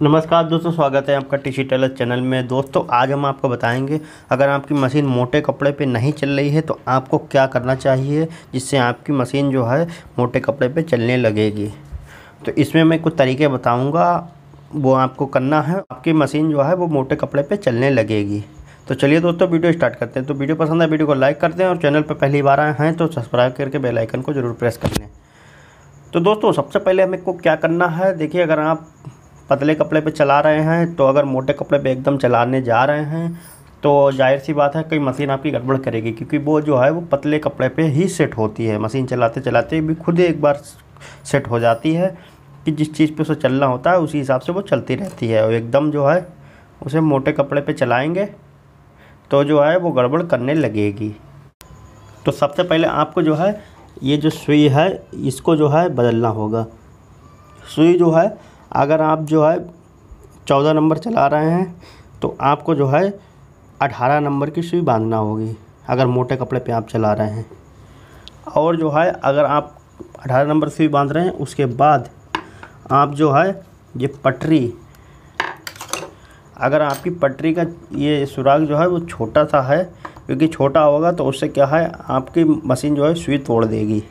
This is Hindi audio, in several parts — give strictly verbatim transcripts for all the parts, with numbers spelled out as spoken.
नमस्कार दोस्तों, स्वागत है आपका टीसी टेलर चैनल में। दोस्तों आज हम आपको बताएंगे अगर आपकी मशीन मोटे कपड़े पे नहीं चल रही है तो आपको क्या करना चाहिए जिससे आपकी मशीन जो है मोटे कपड़े पे चलने लगेगी। तो इसमें मैं कुछ तरीके बताऊंगा, वो आपको करना है, आपकी मशीन जो है वो मोटे कपड़े पे चलने लगेगी। तो चलिए दोस्तों वीडियो स्टार्ट करते हैं। तो वीडियो पसंद है वीडियो को लाइक कर दें और चैनल पर पहली बार आए हैं तो सब्सक्राइब करके बेल आइकन को ज़रूर प्रेस कर लें। तो दोस्तों सबसे पहले हमें को क्या करना है, देखिए अगर आप पतले कपड़े पे चला रहे हैं तो अगर मोटे कपड़े पे एकदम चलाने जा रहे हैं तो जाहिर सी बात है कई मशीन आपकी गड़बड़ करेगी, क्योंकि वो जो है वो पतले कपड़े पे ही सेट होती है। मशीन चलाते चलाते भी खुद एक बार सेट हो जाती है कि जिस चीज़ पे उसे चलना होता है उसी हिसाब से वो चलती रहती है, और एकदम जो है उसे मोटे कपड़े पे चलाएंगे तो जो है वो गड़बड़ करने लगेगी। तो सबसे पहले आपको जो है ये जो सुई है इसको जो है बदलना होगा। सुई जो है अगर आप जो है चौदह नंबर चला रहे हैं तो आपको जो है अठारह नंबर की सुई बांधना होगी अगर मोटे कपड़े पे आप चला रहे हैं। और जो है अगर आप अठारह नंबर सुई बांध रहे हैं उसके बाद आप जो है ये पटरी, अगर आपकी पटरी का ये सुराग जो है वो छोटा सा है, क्योंकि छोटा होगा तो उससे क्या है आपकी मशीन जो है सुई तोड़ देगी।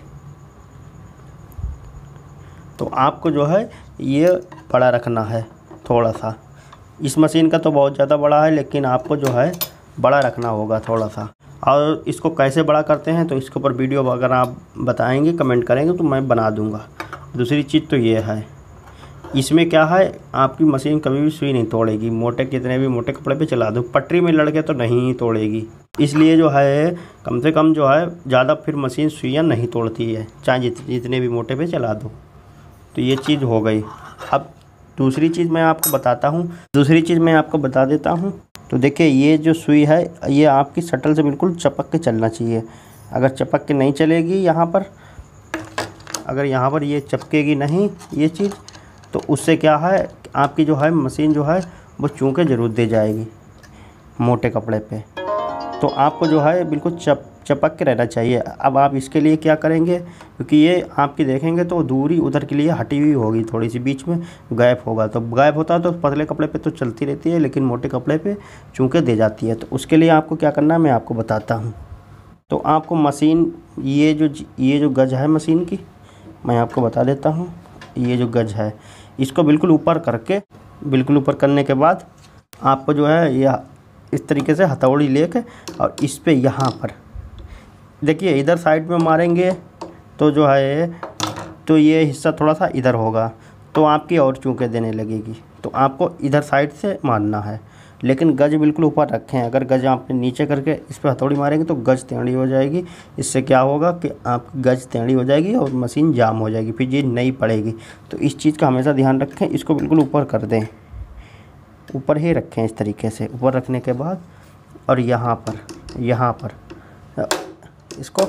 तो आपको जो है ये बड़ा रखना है थोड़ा सा। इस मशीन का तो बहुत ज़्यादा बड़ा है लेकिन आपको जो है बड़ा रखना होगा थोड़ा सा। और इसको कैसे बड़ा करते हैं तो इसके ऊपर वीडियो अगर आप बताएंगे कमेंट करेंगे तो मैं बना दूंगा। दूसरी चीज़ तो ये है, इसमें क्या है आपकी मशीन कभी भी सुई नहीं तोड़ेगी, मोटे कितने भी मोटे कपड़े पे चला दो, पटरी में लड़ के तो नहीं तोड़ेगी। इसलिए जो है कम से कम जो है ज़्यादा फिर मशीन सुइयाँ नहीं तोड़ती है, चाहे जित, जितने भी मोटे पे चला दो। तो ये चीज़ हो गई। अब दूसरी चीज़ मैं आपको बताता हूँ दूसरी चीज़ मैं आपको बता देता हूँ। तो देखिए ये जो सुई है ये आपकी शटल से बिल्कुल चपक के चलना चाहिए। अगर चपक के नहीं चलेगी यहाँ पर, अगर यहाँ पर ये चपकेगी नहीं ये चीज़, तो उससे क्या है आपकी जो है मशीन जो है वो चूके ज़रूर दे जाएगी मोटे कपड़े पे। तो आपको जो है बिल्कुल चप चपक के रहना चाहिए। अब आप इसके लिए क्या करेंगे, क्योंकि ये आपकी देखेंगे तो दूरी उधर के लिए हटी हुई होगी, थोड़ी सी बीच में गैप होगा। तो गैप होता है तो पतले कपड़े पे तो चलती रहती है लेकिन मोटे कपड़े पे चूँकि दे जाती है। तो उसके लिए आपको क्या करना है मैं आपको बताता हूँ। तो आपको मशीन ये जो ये जो गज है मशीन की मैं आपको बता देता हूँ। ये जो गज है इसको बिल्कुल ऊपर करके, बिल्कुल ऊपर करने के बाद आपको जो है यह इस तरीके से हथौड़ी लेके और इस पे यहाँ पर देखिए इधर साइड में मारेंगे तो जो है तो ये हिस्सा थोड़ा सा इधर होगा तो आपकी और चूके देने लगेगी। तो आपको इधर साइड से मारना है, लेकिन गज बिल्कुल ऊपर रखें। अगर गज आपने नीचे करके इस पर हथौड़ी मारेंगे तो गज टेढ़ी हो जाएगी। इससे क्या होगा कि आपकी गज टेढ़ी हो जाएगी और मशीन जाम हो जाएगी, फिर ये नहीं पड़ेगी। तो इस चीज़ का हमेशा ध्यान रखें, इसको बिल्कुल ऊपर कर दें, ऊपर ही रखें इस तरीके से। ऊपर रखने के बाद और यहाँ पर यहाँ पर इसको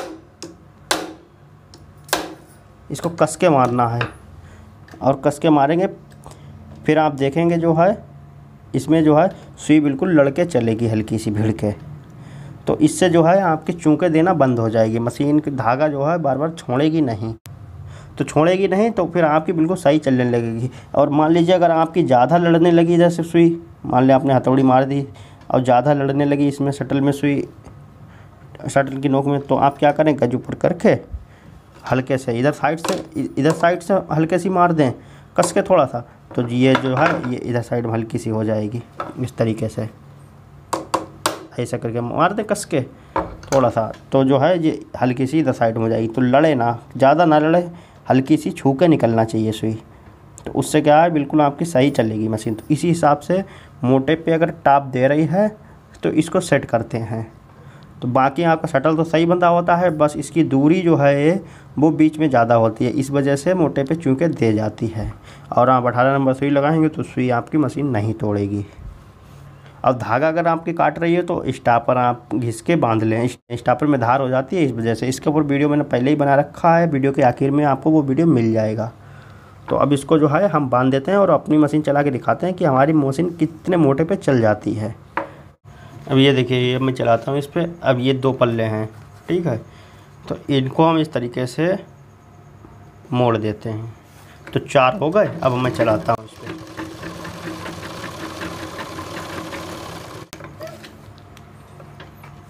इसको कस के मारना है, और कस के मारेंगे फिर आप देखेंगे जो है इसमें जो है सुई बिल्कुल लड़के चलेगी हल्की सी भिड़ के। तो इससे जो है आपकी चूके देना बंद हो जाएगी, मशीन की धागा जो है बार बार छोड़ेगी नहीं। तो छोड़ेगी नहीं तो फिर आपकी बिल्कुल सही चलने लगेगी। और मान लीजिए अगर आपकी ज़्यादा लड़ने लगी जैसे सुई, मान लिया आपने हथौड़ी मार दी और ज़्यादा लड़ने लगी इसमें शटल में सुई, शटल की नोक में, तो आप क्या करें गज ऊपर करके हल्के से इधर साइड से इधर साइड से हल्के सी मार दें कस के थोड़ा सा, तो ये जो है ये इधर साइड में हल्की सी हो जाएगी। इस तरीके से ऐसा करके मार दें कस के थोड़ा सा, तो जो है ये हल्की सी इधर साइड में हो जाएगी। तो लड़े ना, ज़्यादा ना लड़े, हल्की सी छू के निकलना चाहिए सुई। तो उससे क्या है बिल्कुल आपकी सही चलेगी मशीन। तो इसी हिसाब से मोटे पे अगर टाप दे रही है तो इसको सेट करते हैं। तो बाकी आपका शटल तो सही बंधा होता है, बस इसकी दूरी जो है वो बीच में ज़्यादा होती है, इस वजह से मोटे पे चूके दे जाती है। और आप अठारह नंबर सुई लगाएंगे तो सुई आपकी मशीन नहीं तोड़ेगी। अब धागा अगर आपकी काट रही है तो स्टापर आप घिस के बांध लें, स्टापर में धार हो जाती है इस वजह से। इसके ऊपर वीडियो मैंने पहले ही बना रखा है, वीडियो के आखिर में आपको वो वीडियो मिल जाएगा। तो अब इसको जो है हम बांध देते हैं और अपनी मशीन चला के दिखाते हैं कि हमारी मशीन कितने मोटे पे चल जाती है। अब ये देखिए ये मैं चलाता हूँ इस पर। अब ये दो पल्ले हैं, ठीक है, तो इनको हम इस तरीके से मोड़ देते हैं। तो चार हो गए। अब मैं चलाता हूँ इस पर।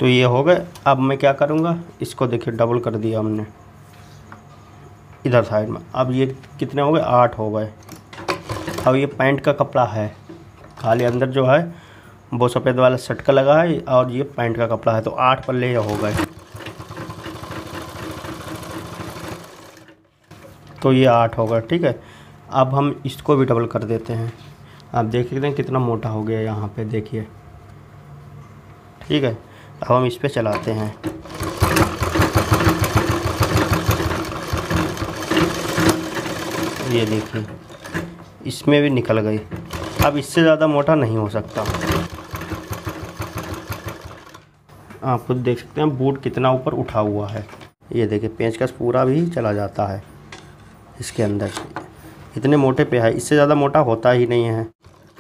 तो ये हो गए। अब मैं क्या करूँगा, इसको देखिए डबल कर दिया हमने इधर साइड में। अब ये कितने हो गए, आठ हो गए। अब ये पैंट का कपड़ा है, खाली अंदर जो है वो सफ़ेद वाला शर्ट का लगा है और ये पैंट का कपड़ा है, तो आठ पल्ले हो गए। तो ये आठ हो गए, ठीक है। अब हम इसको भी डबल कर देते हैं। आप देख सकते हैं कितना मोटा हो गया यहाँ पे, देखिए, ठीक है। अब हम इस पे चलाते हैं। ये देखिए इसमें भी निकल गई। अब इससे ज़्यादा मोटा नहीं हो सकता। आप खुद देख सकते हैं बूट कितना ऊपर उठा हुआ है। ये देखिए पेंचकस पूरा भी चला जाता है इसके अंदर, इतने मोटे पे है, इससे ज़्यादा मोटा होता ही नहीं है।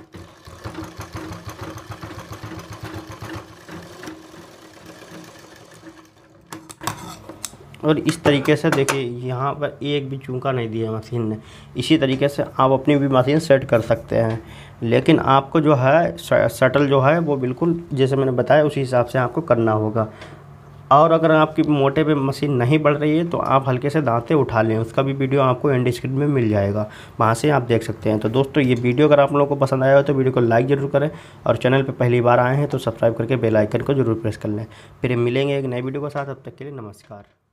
और इस तरीके से देखिए यहाँ पर एक भी चूका नहीं दिया मशीन ने। इसी तरीके से आप अपनी भी मशीन सेट कर सकते हैं, लेकिन आपको जो है शटल जो है वो बिल्कुल जैसे मैंने बताया उसी हिसाब से आपको करना होगा। और अगर आपकी मोटे पे मशीन नहीं बढ़ रही है तो आप हल्के से दांते उठा लें, उसका भी वीडियो आपको एंड स्क्रीन में मिल जाएगा, वहाँ से आप देख सकते हैं। तो दोस्तों ये वीडियो अगर आप लोगों को पसंद आया हो तो वीडियो को लाइक ज़रूर करें, और चैनल पे पहली बार आए हैं तो सब्सक्राइब करके बेल आइकन को जरूर प्रेस कर लें। फिर मिलेंगे एक नए वीडियो के साथ, तब तक के लिए नमस्कार।